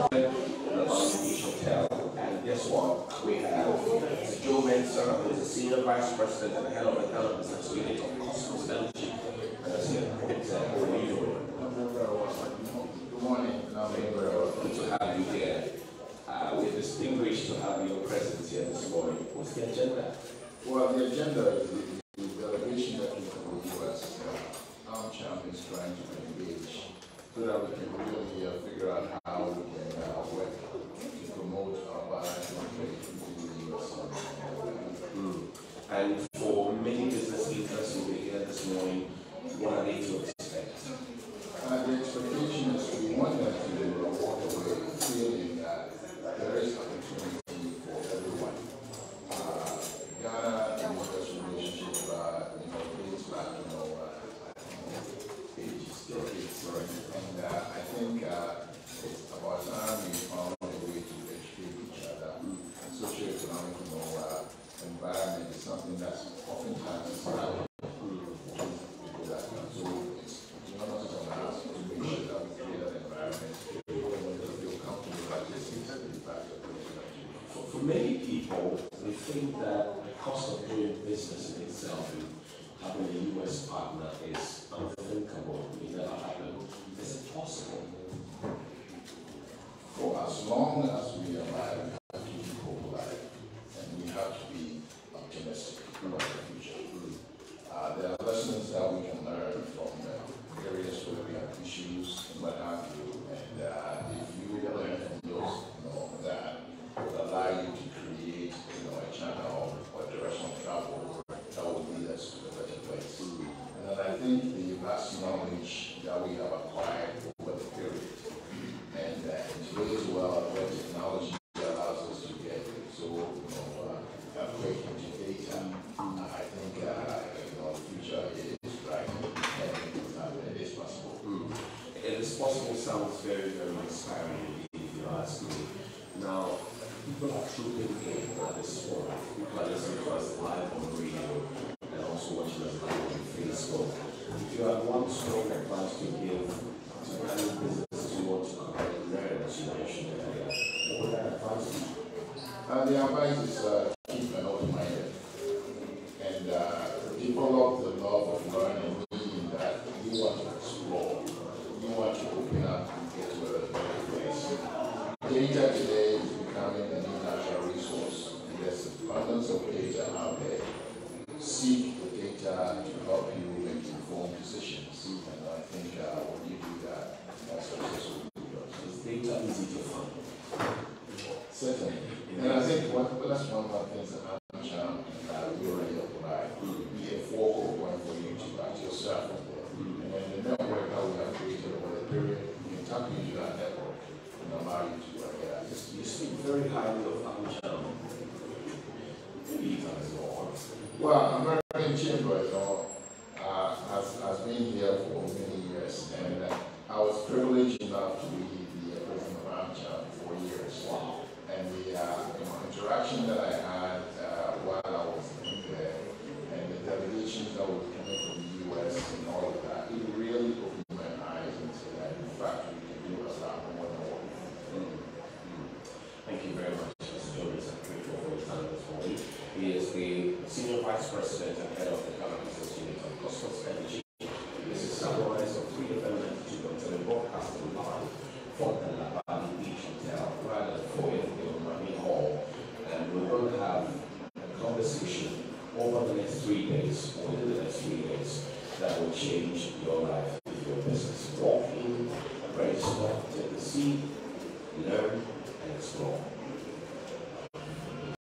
Beach Hotel. And guess what? We have Joe Mensah, who is the Senior Vice President and Head of the Ghana Business Unit of Cosmos Energy. And that's here. How are you doing? Good morning. Good to have you here. We're distinguished to have your presence here this morning. What's the agenda? Well, the agenda is the delegation that we from the U.S. AmCham is trying to engage so that we can really figure out how we can work to promote our bilateral trade between the U.S. And for many business interests who will be here this morning, what are they to expect? The expectation is we want them to walk away feeling that there is opportunity for everyone. Ghana and the U.S. relationship, dates back, ages, decades, and I think it's about time we found a way to educate each other. And socioeconomic, environment is something that's oftentimes surrounded. So it's not on us to make sure that we create an environment where they feel comfortable like this is the fact of For many people, they think that the cost of doing business in itself and having a U.S. partner is unthinkable. It never happened. Is it possible? For as long as we are alive, we have to be alive, and we have to be optimistic about the future. There are lessons that we can learn from areas where we have issues and what have you, and if you learn from those, that will allow you to create, a channel or direction of travel that will lead us to a better place. And then I think the vast knowledge that we have acquired over the period, and it really well where technology allows us to get so quick into data. I think the future is bright and it is possible. It is possible sounds very, very inspiring if you ask me. Now, people are trooping in at this point. People are listening to us live on the radio and also watching us live on Facebook. If you have one strong advice to give to any business who want to come and learn, as you mentioned earlier, what would that advice be? The advice is keep an open minded and develop the love of learning, meaning that you want to explore, you want to open up and get to a better place. Data today is becoming a new natural resource. There's abundance of data out there. Seek the data to help you make informed decisions. And I think when you do that, that's successful. Is data easy to find? Certainly. And I think that's one of the things that AmCham we already apply. Be a focal point for you to back yourself up there. And then the network that we have created over the period, you can tap into that network and allow you to get access. You speak very highly of AmCham. Maybe you can go on. Well, American Chamber has been here for many years, and I was privileged enough to be the president of AmCham for 4 years. Wow. And the interaction that I had while I was there, and the delegations that were coming from the U.S. and all of that, it really opened my eyes into that. In fact, we can do a lot more than what we can. Thank you very much, Mr. Jones. I'm grateful for your time this morning. He is the Senior Vice President and Head of the Ghana Business Unit of Cosmos Energy. This is summarized on 3FM92.7 broadcasting live from the Labadi Beach Hotel, right at the foyer of the Omani Hall. And we're going to have a conversation over the next 3 days, or within the next 3 days, that will change your life with your business. Walk in, register, take a seat, learn, and explore.